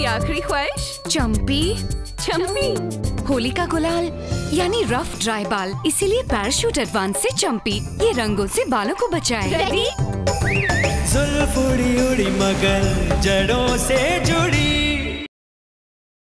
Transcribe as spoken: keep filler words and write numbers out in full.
आखिरी ख्वाहिश? चंपी चंपी होली का गुलाल यानी रफ ड्राई बाल, इसीलिए पैराशूट एडवांस से चंपी, ये रंगों से बालों को बचाए। रेडी? जुल्फ उड़ी उड़ी मगर जड़ों से जुड़ी।